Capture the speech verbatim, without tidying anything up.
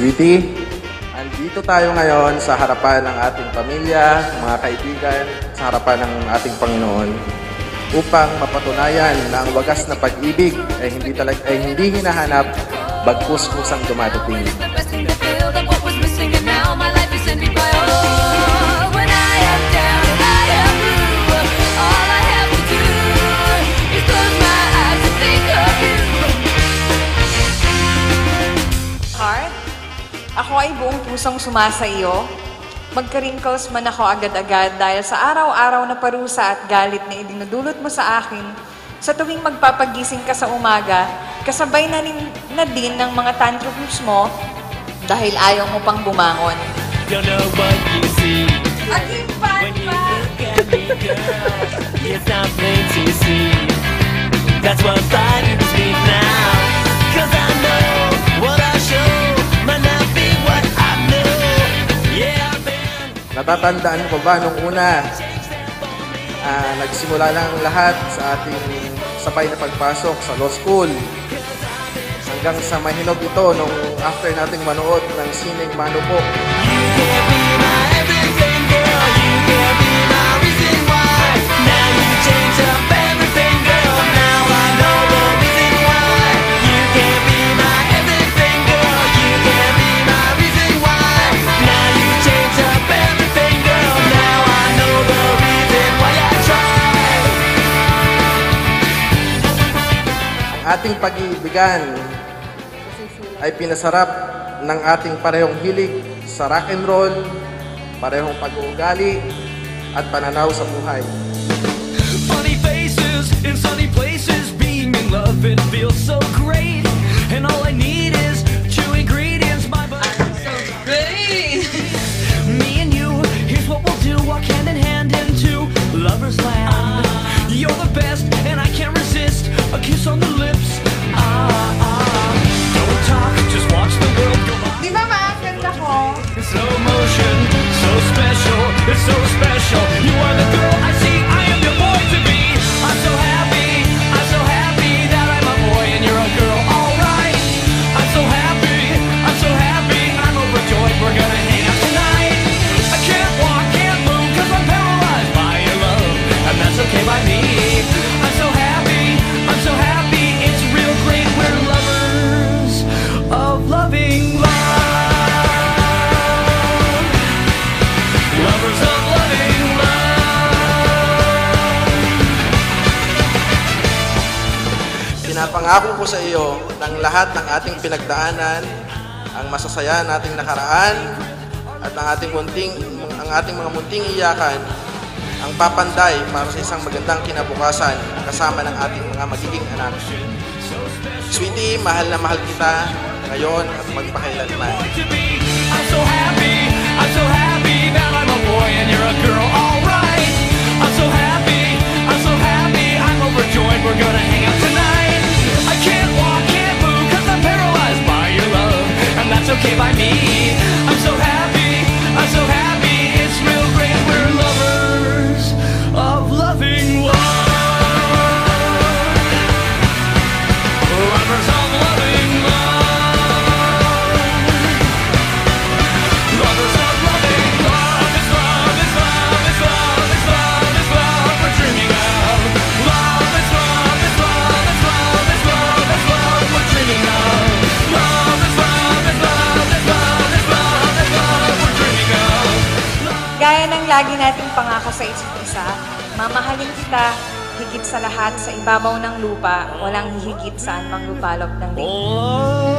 Sweetie, andito tayo ngayon sa harapan ng ating pamilya, mga kaibigan, sa harapan ng ating Panginoon upang mapatunayan na ang wagas na pag-ibig ay hindi talag ay hindi hinahanap bagkus kusang dumadating. Ako ay buong pusong sumasa iyo. Magka-wrinkles man ako agad-agad dahil sa araw-araw na parusa at galit na idinudulot mo sa akin. Sa tuwing magpapagising ka sa umaga, kasabay na, nin, na din ng mga tantrums mo dahil ayaw mo pang bumangon. Aking panpa! That's what frightens me now. Cause I know what I show. Natatandaan ko ba nung una, uh, nagsimula lang lahat sa ating sabay na pagpasok sa law school. Hanggang sa mahinog ito nung after nating manood ng Sineng Mano Po. Ating pag-iibigan ay pinasarap ng ating parehong hilig sa rock and roll, parehong pag-uugali at pananaw sa buhay. Funny faces in sunny places, being in love, it feels so great. And all I need is two ingredients, my butt. I'm so great! Me and you, here's what we'll do, walk hand in hand into lover's land. You're the best, and I can't resist a kiss on the lips. Ah, ah. Don't talk, just watch the world go by. Di ba maaganda ko? In slow motion, so special, it's so special. You are the girl I see, I am your boy to be. I'm so happy, I'm so happy that I'm a boy and you're a girl, alright. I'm so happy, I'm so happy, I'm overjoyed, we're gonna hang out tonight. I can't walk, can't move, cause I'm paralyzed by your love, and that's okay by me. I'm so happy, I'm so happy, it's real great, we're lovers of loving love. Lovers of loving love. Pinapangako ko sa iyo ng lahat ng ating pinagdaanan, ang masasaya nating nakaraan at ang ating munting ang ating mga munting iyakan ang papanday para sa isang magandang kinabukasan kasama ng ating mga magiging anak. Sweetie, mahal na mahal kita ngayon at magpakailanman. I'm so happy, I'm so happy that I'm a boy and you're a girl, alright. I'm so happy, I'm so happy, I'm overjoyed, we're gonna hang out tonight. I can't walk, can't move, cause I'm paralyzed by your love, and that's okay by me. I'm so happy, I'm so happy, it's real great, we're lovers of loving love. Lovers of loving love. Lovers of loving love. It's love, it's love, it's love, it's love, it's love we're dreaming of. Love, it's love, it's love, it's love, it's love, it's love we're dreaming of. Love, it's love, it's love, it's love, it's love, it's love we're dreaming of. Gaya ng lagi nating pangako sa isa't isa, mamahalin kita higit sa lahat sa ibabaw ng lupa, walang hihigit sa anumang lupalop ng daigdig. Oh.